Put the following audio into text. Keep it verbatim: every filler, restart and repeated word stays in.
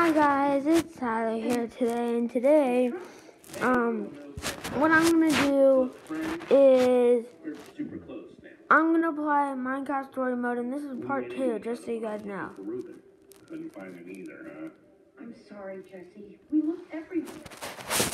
Hi guys, it's Tyler here today, and today, um, what I'm gonna do is I'm gonna play Minecraft Story Mode, and this is part two, just so you guys know. Couldn't find it either, huh? I'm sorry, Jesse. We looked everywhere.